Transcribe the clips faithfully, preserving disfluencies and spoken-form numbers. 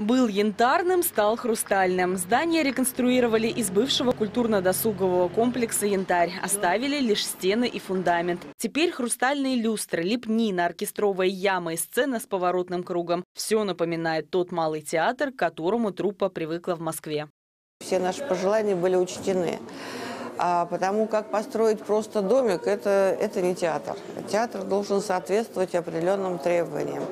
Был янтарным, стал хрустальным. Здание реконструировали из бывшего культурно-досугового комплекса «Янтарь». Оставили лишь стены и фундамент. Теперь хрустальные люстры, лепнина, оркестровая яма и сцена с поворотным кругом. Все напоминает тот малый театр, к которому труппа привыкла в Москве. Все наши пожелания были учтены. А потому как построить просто домик, это, это не театр. Театр должен соответствовать определенным требованиям.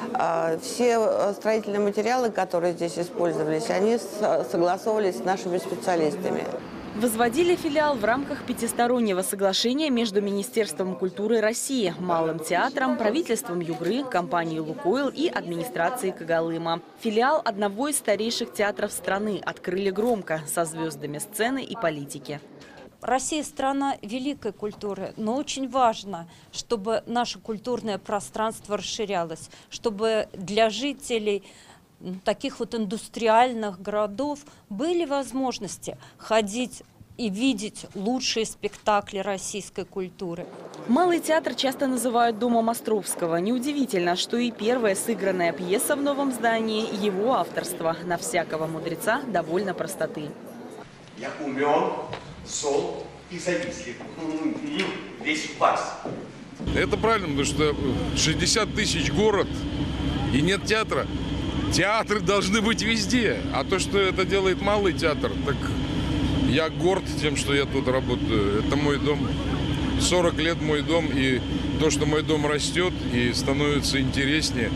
А все строительные материалы, которые здесь использовались, они согласовывались с нашими специалистами. Возводили филиал в рамках пятистороннего соглашения между Министерством культуры России, Малым театром, правительством Югры, компанией «Лукойл» и администрацией Когалыма. Филиал одного из старейших театров страны открыли громко, со звездами сцены и политики. Россия – страна великой культуры, но очень важно, чтобы наше культурное пространство расширялось, чтобы для жителей таких вот индустриальных городов были возможности ходить и видеть лучшие спектакли российской культуры. Малый театр часто называют домом Островского. Неудивительно, что и первая сыгранная пьеса в новом здании – его авторство. На всякого мудреца довольно простоты. Я умен, зол и завистлив. Весь в вас. Это правильно, потому что шестьдесят тысяч город и нет театра. Театры должны быть везде. А то, что это делает малый театр, так я горд тем, что я тут работаю. Это мой дом. сорок лет мой дом. И то, что мой дом растет и становится интереснее,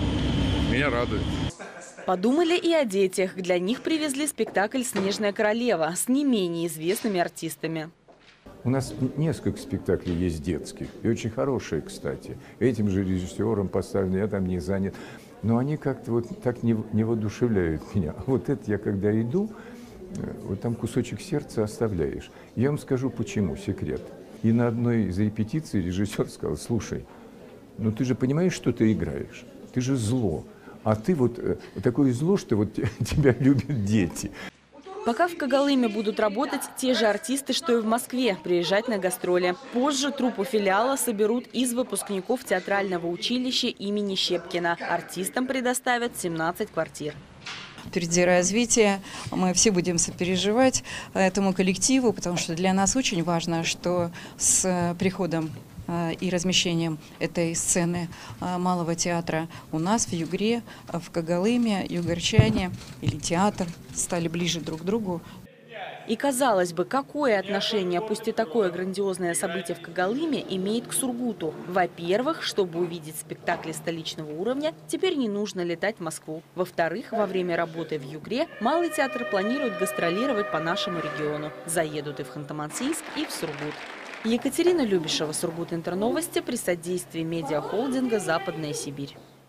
меня радует. Подумали и о детях. Для них привезли спектакль «Снежная королева» с не менее известными артистами. У нас несколько спектаклей есть детских, и очень хорошие, кстати. Этим же режиссером поставлены, я там не занят. Но они как-то вот так не, не воодушевляют меня. А вот это я когда иду, вот там кусочек сердца оставляешь. Я вам скажу, почему, секрет. И на одной из репетиций режиссер сказал: слушай, ну ты же понимаешь, что ты играешь? Ты же зло. А ты вот такое зло, что вот тебя любят дети. Пока в Когалыме будут работать те же артисты, что и в Москве, приезжать на гастроли. Позже труппу филиала соберут из выпускников театрального училища имени Щепкина. Артистам предоставят семнадцать квартир. Впереди развитие, мы все будем сопереживать этому коллективу, потому что для нас очень важно, что с приходом и размещением этой сцены Малого театра у нас в Югре, в Когалыме, югорчане или театр стали ближе друг к другу. И казалось бы, какое отношение, пусть и такое грандиозное событие в Когалыме, имеет к Сургуту? Во-первых, чтобы увидеть спектакли столичного уровня, теперь не нужно летать в Москву. Во-вторых, во время работы в Югре Малый театр планирует гастролировать по нашему региону. Заедут и в Ханты-Мансийск, и в Сургут. Екатерина Любишева, Сургут Интерновости, при содействии медиахолдинга «Западная Сибирь».